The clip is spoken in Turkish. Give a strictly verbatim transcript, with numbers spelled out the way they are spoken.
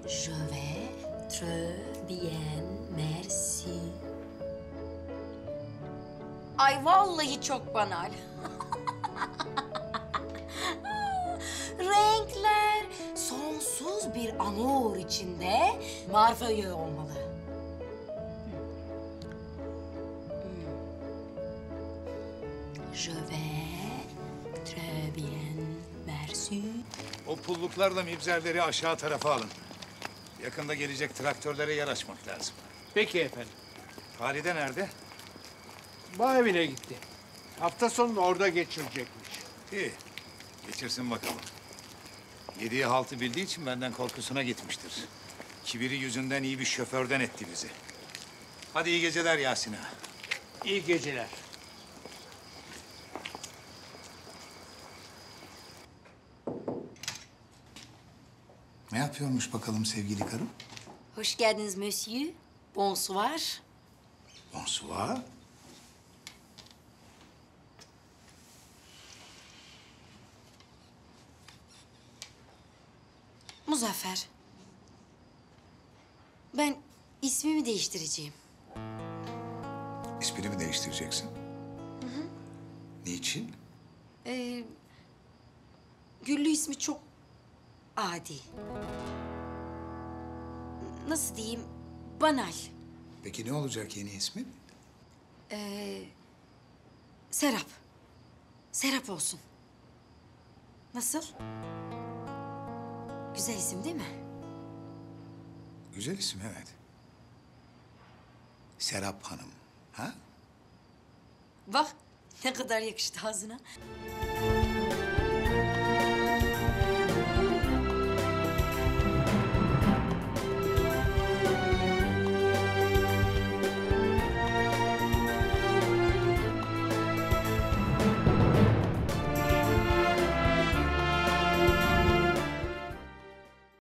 Je vais très bien, merci. Ay vallahi çok banal. Renkler sonsuz bir amour içinde marfayı olmalı. Je vais très bien, merci. O pulluklarla mibzerleri aşağı tarafa alın. Yakında gelecek traktörlere yer açmak lazım. Peki efendim. Halide nerede? Bağ evine gitti. Hafta sonunu orada geçirecekmiş. İyi. Geçirsin bakalım. Yediği haltı bildiği için benden korkusuna gitmiştir. Kibiri yüzünden iyi bir şoförden etti bizi. Hadi iyi geceler Yasin ağa. İyi geceler. Ne yapıyormuş bakalım sevgili karım? Hoş geldiniz monsieur. Bonsoir. Bonsoir. Muzaffer. Ben ismimi değiştireceğim. İsmini mi değiştireceksin? Hı hı. Niçin? Ee, Güllü ismi çok adi. Nasıl diyeyim? Banal. Peki ne olacak yeni ismin? Ee, Serap. Serap olsun. Nasıl? Güzel isim değil mi? Güzel isim evet. Serap Hanım. Ha? Bak ne kadar yakıştı ağzına.